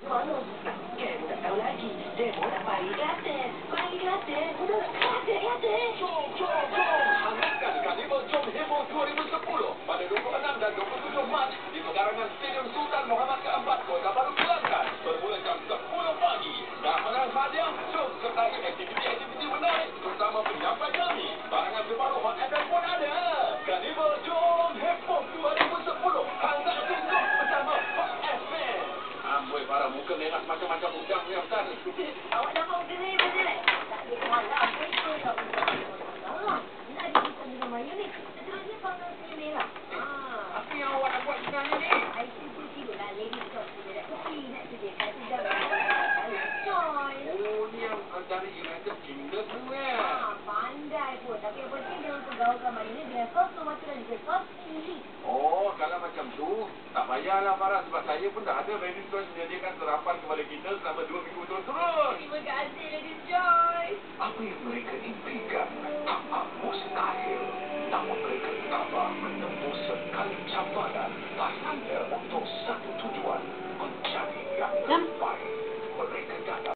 Mana? Kamu tak tahu lagi. Demo nak pari Kelantan. Pari Kelantan. Udah nak Kelantan, Kelantan. Jom. Hangatkan Karnival Jom Heboh 2010 pada 26 dan 27 Mac di pekarangan Stadium Sultan Muhammad keempat, Kota Baru, Kelantan. Bermula jam 10 pagi. Dah menang hadiah, jom sertai aktiviti-aktiviti menarik bersama penyampai kami. Barangan terbaru Hot FM pun ada. Karnival Jom Heboh 2010. Hangat sungguh bersama Hot FM. Amboi, para muka merah macam-macam udang ni, Ustaz. Awak nampak muka saya betul? Tak ada malam. Saya tak boleh. Nak ada bukan dengan Maya ni. Seterusnya panggang saya merah. Apa yang awak nak buat sebenarnya ni? I tidur lah. Lady Talk. Dia nak kopi. Nak sediakan sejam. Joy. Oh, ni yang antara United Kingdom tu Pandai pun. Tapi yang penting dia untuk gaulkan Maya ni dengan sos tomato dan juga sos cili. Oh, kalau macam tu, tak payahlah Farah, sebab saya pun dah ada Lady Joy menyediakan sarapan kepada kita selama 2 minggu terus-terus. Terima kasih, Lady Joy. Apa yang mereka impikan tak mustahil, namun mereka tabah menembus sekali cabaran.